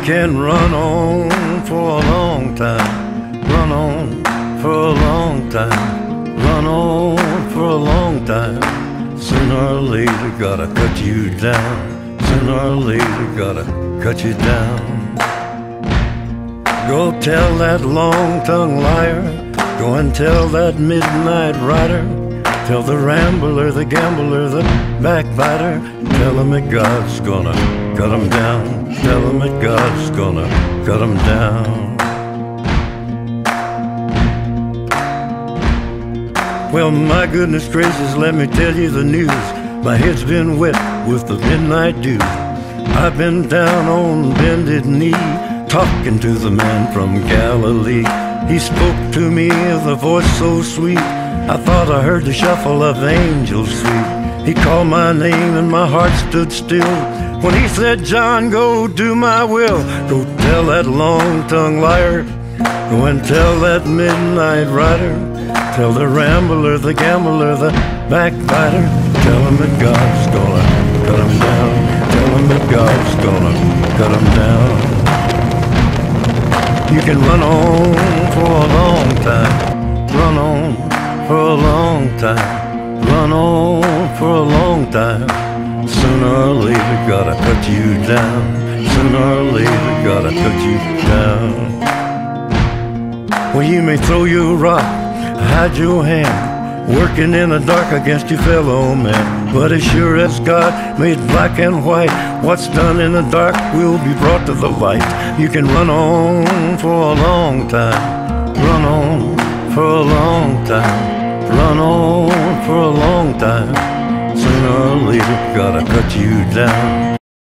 can run on for a long time, run on for a long time, run on for a long time. Sooner or later gotta cut you down, sooner or later gotta cut you down. Go tell that long-tongued liar, go and tell that midnight rider, tell the rambler, the gambler, the backbiter, tell him that God's gonna cut him down, tell him that God's gonna cut him down. Well, my goodness gracious, let me tell you the news. My head's been wet with the midnight dew. I've been down on bended knee, talking to the man from Galilee. He spoke to me with a voice so sweet, I thought I heard the shuffle of angels sweet. He called my name and my heart stood still when he said, John, go do my will. Go tell that long-tongued liar, go and tell that midnight rider, tell the rambler, the gambler, the backbiter, tell him that God's gonna cut him down, tell him that God's gonna cut him down. You can run on for a long time, run on for a long time, run on for a long time. Sooner or later gotta cut you down, sooner or later gotta cut you down. Well, you may throw your rock, hide your hand, working in the dark against your fellow man, but as sure as God made black and white, what's done in the dark will be brought to the light. You can run on for a long time, run on for a long time, run on for a long time. Sooner or later gotta cut you down.